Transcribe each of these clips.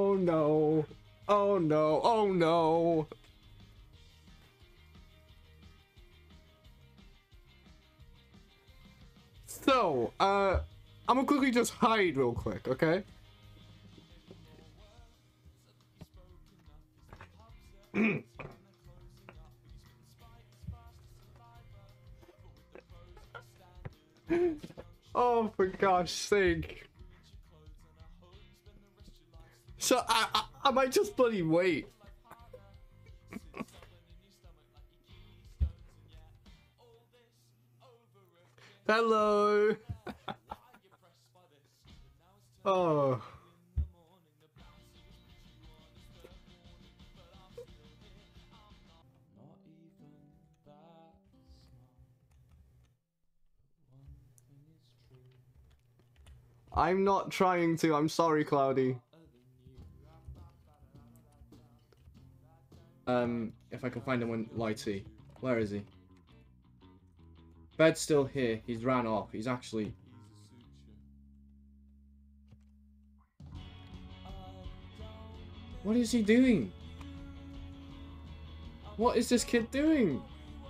Oh no. Oh no. Oh no. So, I'm gonna quickly just hide real quick, okay? Oh, for gosh sake. So, I might just bloody wait. Hello. Oh. I'm not trying to. I'm sorry, Cloudy. If I can find him when Lighty. Where is he? Bed's still here. He's ran off. He's actually... What is he doing? What is this kid doing?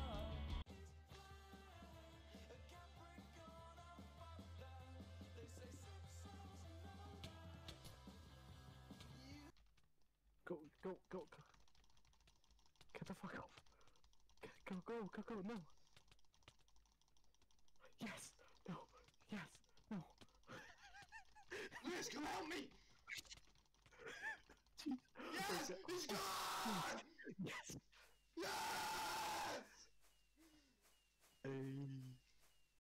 Go, go, go, go. Get the fuck off. Go, go, go, go, no. Yes, no, yes, no. Liz, come help me! Yes, he's gone!